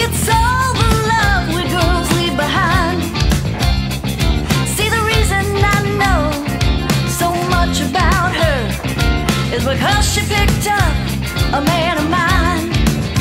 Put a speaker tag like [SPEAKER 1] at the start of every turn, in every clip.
[SPEAKER 1] It's all the love we girls leave behind. See, the reason I know so much about her is because she picked up a man of mine.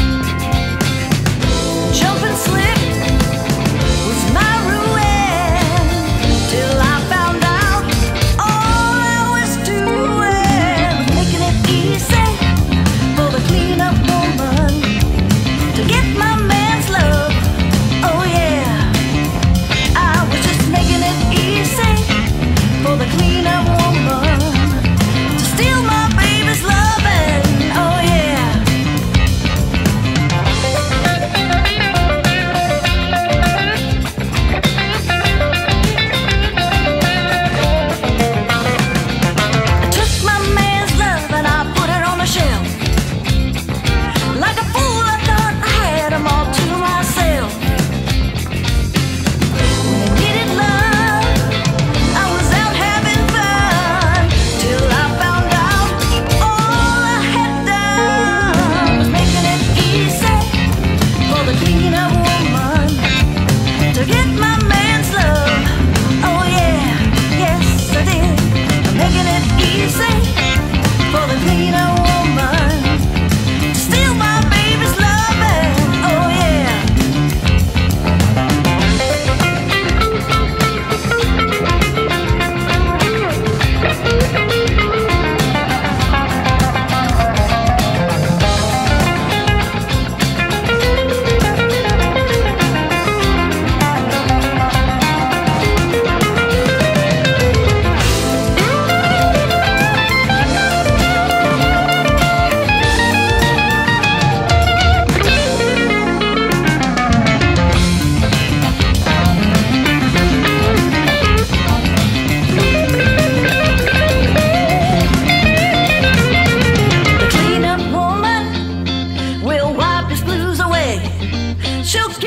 [SPEAKER 1] Jumping slick was my ruin till I found out all I was doing was making it easy for the clean-up woman to get my man's love. Oh yeah, I was just making it easy for the clean-up woman to steal my baby's loving. Oh yeah. I took my man's love and I put it on the shelf. Like a fool, I thought I had them all to myself. When I needed love, I was out having fun till I found out all I had done was making it easy for the clean-up woman to get my man's love. Oh yeah, yes I did. I'm making it easy for the clean-up woman to steal my baby's loving. Oh yeah. The clean-up woman will wipe his blues away. She'll